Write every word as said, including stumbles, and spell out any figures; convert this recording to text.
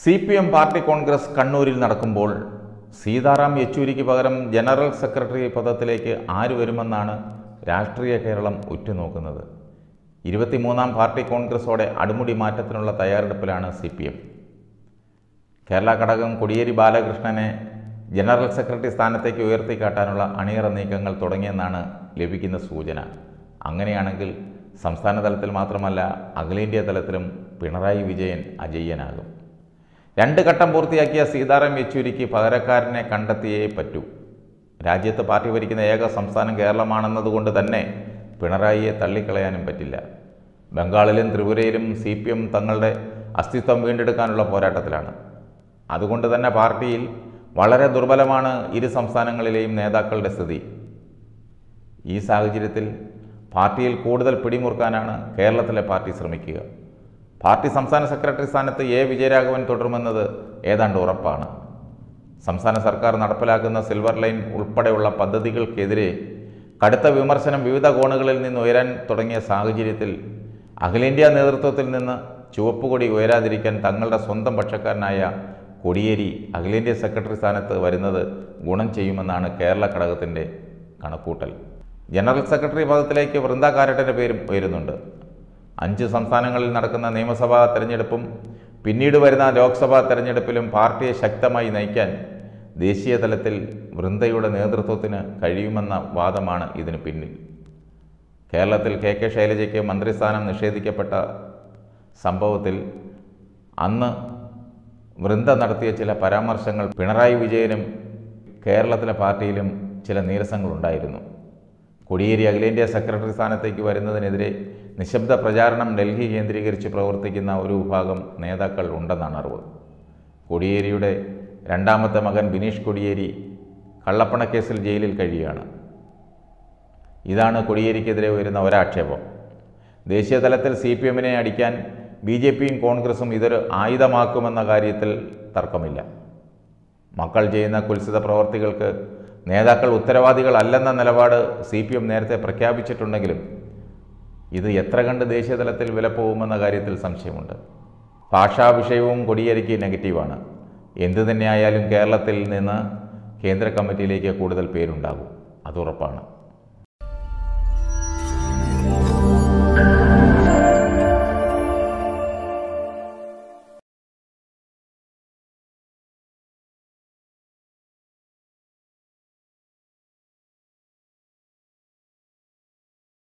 C P M party congress കണ്ണൂരിൽ നടക്കുമ്പോൾ സീതാറാം യെച്ചൂരിക്ക് പകരം ജനറൽ സെക്രട്ടറി പദത്തിലേക്ക് ആര് വരുമെന്നാണ് രാഷ്ട്രീയ കേരളം ഉറ്റുനോക്കുന്നത്. ഇരുപത്തിമൂന്നാം പാർട്ടി കോൺഗ്രസോടെ അടിമുടി മാറ്റത്തിനുള്ള തയ്യാറെടുപ്പിലാണ് സി പി എം. കേരള ഘടകം കോടിയേരി ബാലകൃഷ്ണനെ ജനറൽ സെക്രട്ടറി സ്ഥാനത്തേക്ക് ഉയർത്തിക്കാട്ടാനുള്ള അണിയറ നീക്കങ്ങൾ തുടങ്ങിയെന്നാണ് ലഭിക്കുന്ന സൂചന. അങ്ങനെയാണെങ്കിൽ സംസ്ഥാന തലത്തിൽ മാത്രമല്ല അഖിലേന്ത്യാ തലത്തിലും പിണറായി വിജയൻ അജയ്യനാകും. രണ്ട് ഘട്ടം പൂർത്തിയാക്കിയ സീതാറാം യെച്ചൂരിക്ക് പകരക്കാരനെ കണ്ടെത്തിയേ പറ്റൂ. രാജ്യത്ത് പാർട്ടി ഭരിക്കുന്ന ഏക സംസ്ഥാനം കേരളമാണെന്നതുകൊണ്ട് തന്നെ പിണറായിയെ തള്ളിക്കളയാനും പറ്റില്ല. ബംഗാളിലും ത്രിപുരയിലും സി പി എം തങ്ങളുടെ അസ്തിത്വം വീണ്ടെടുക്കാനുള്ള പോരാട്ടത്തിലാണ്. അതുകൊണ്ട് തന്നെ പാർട്ടിയിൽ വളരെ ദുർബലമാണ് ഇരു സംസ്ഥാനങ്ങളിലെയും നേതാക്കളുടെ സ്ഥിതി. ഈ സാഹചര്യത്തിൽ പാർട്ടിയിൽ കൂടുതൽ പിടിമുറുക്കാനാണ് കേരളത്തിലെ പാർട്ടി ശ്രമിക്കുക. പാർട്ടി സംസ്ഥാന സെക്രട്ടറി സ്ഥാനത്ത് എ വിജയരാഘവൻ തുടരുമെന്നത് ഏതാണ്ട് ഉറപ്പാണ്. സംസ്ഥാന സർക്കാർ നടപ്പിലാക്കുന്ന സിൽവർ ലൈൻ ഉൾപ്പെടെയുള്ള പദ്ധതികൾക്കെതിരെ കടുത്ത വിമർശനം വിവിധ കോണുകളിൽ നിന്ന് ഉയരാൻ തുടങ്ങിയ സാഹചര്യത്തിൽ അഖിലേന്ത്യാ നേതൃത്വത്തിൽ നിന്ന് ചുവപ്പുകൊടി ഉയരാതിരിക്കാൻ തങ്ങളുടെ സ്വന്തം പക്ഷക്കാരനായ കോടിയേരി അഖിലേന്ത്യാ സെക്രട്ടറി സ്ഥാനത്ത് വരുന്നത് ഗുണം ചെയ്യുമെന്നാണ് കേരള ഘടകത്തിൻ്റെ കണക്കൂട്ടൽ. ജനറൽ സെക്രട്ടറി പദത്തിലേക്ക് വൃന്ദ കാരട്ടിൻ്റെ പേരും ഉയരുന്നുണ്ട്. അഞ്ച് സംസ്ഥാനങ്ങളിൽ നടക്കുന്ന നിയമസഭാ തെരഞ്ഞെടുപ്പും പിന്നീട് വരുന്ന ലോക്സഭാ തെരഞ്ഞെടുപ്പിലും പാർട്ടിയെ ശക്തമായി നയിക്കാൻ ദേശീയ തലത്തിൽ വൃന്ദയുടെ നേതൃത്വത്തിന് കഴിയുമെന്ന വാദമാണ് ഇതിന് പിന്നിൽ. കേരളത്തിൽ കെ കെ ശൈലജയ്ക്ക് മന്ത്രിസ്ഥാനം നിഷേധിക്കപ്പെട്ട സംഭവത്തിൽ അന്ന് വൃന്ദ നടത്തിയ ചില പരാമർശങ്ങൾ പിണറായി വിജയനും കേരളത്തിലെ പാർട്ടിയിലും ചില നീരസങ്ങളുണ്ടായിരുന്നു. കോടിയേരി അഖിലേന്ത്യാ സെക്രട്ടറി സ്ഥാനത്തേക്ക് വരുന്നതിനെതിരെ നിശബ്ദ പ്രചാരണം ഡൽഹി കേന്ദ്രീകരിച്ച് പ്രവർത്തിക്കുന്ന ഒരു വിഭാഗം നേതാക്കൾ ഉണ്ടെന്നാണ് അറിവ്. കോടിയേരിയുടെ രണ്ടാമത്തെ മകൻ ബിനീഷ് കോടിയേരി കള്ളപ്പണക്കേസിൽ ജയിലിൽ കഴിയുകയാണ്. ഇതാണ് കോടിയേരിക്കെതിരെ വരുന്ന ഒരാക്ഷേപം. ദേശീയ തലത്തിൽ സി പി എമ്മിനെ അടിക്കാൻ ബി ജെ പിയും കോൺഗ്രസും ഇതൊരു ആയുധമാക്കുമെന്ന കാര്യത്തിൽ തർക്കമില്ല. മക്കൾ ചെയ്യുന്ന കുൽസിത പ്രവർത്തികൾക്ക് നേതാക്കൾ ഉത്തരവാദികളല്ലെന്ന നിലപാട് സി പി എം നേരത്തെ പ്രഖ്യാപിച്ചിട്ടുണ്ടെങ്കിലും ഇത് എത്ര കണ്ട് ദേശീയ തലത്തിൽ വിലപ്പോകുമെന്ന കാര്യത്തിൽ സംശയമുണ്ട്. ഭാഷാ വിഷയവും കോടിയേരിക്ക് നെഗറ്റീവാണ്. എന്തു തന്നെയായാലും കേരളത്തിൽ നിന്ന് കേന്ദ്ര കമ്മിറ്റിയിലേക്ക് കൂടുതൽ പേരുണ്ടാകും, അതുറപ്പാണ്.